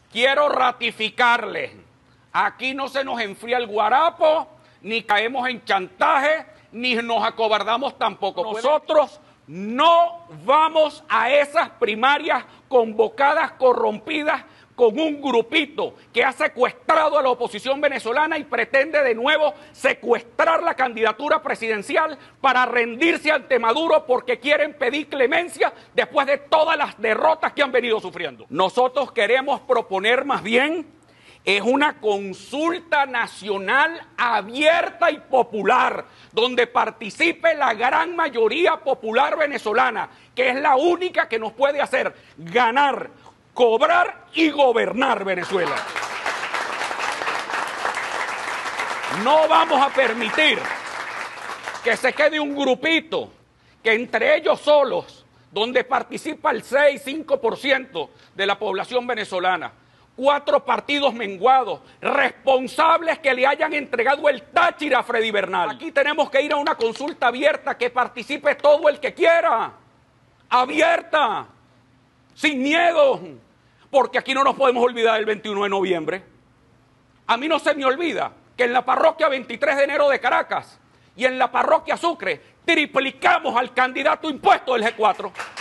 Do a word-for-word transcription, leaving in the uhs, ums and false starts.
quiero ratificarles, aquí no se nos enfría el guarapo, ni caemos en chantaje, ni nos acobardamos tampoco. Nosotros no vamos a esas primarias convocadas, corrompidas, con un grupito que ha secuestrado a la oposición venezolana y pretende de nuevo secuestrar la candidatura presidencial para rendirse ante Maduro porque quieren pedir clemencia después de todas las derrotas que han venido sufriendo. Nosotros queremos proponer más bien es una consulta nacional abierta y popular, donde participe la gran mayoría popular venezolana, que es la única que nos puede hacer ganar, cobrar y gobernar Venezuela. No vamos a permitir que se quede un grupito, que entre ellos solos, donde participa el seis, cinco por ciento de la población venezolana, cuatro partidos menguados, responsables que le hayan entregado el Táchira a Freddy Bernal. Aquí tenemos que ir a una consulta abierta, que participe todo el que quiera, abierta, sin miedo, porque aquí no nos podemos olvidar del veintiuno de noviembre. A mí no se me olvida que en la parroquia veintitrés de enero de Caracas y en la parroquia Sucre triplicamos al candidato impuesto del G cuatro.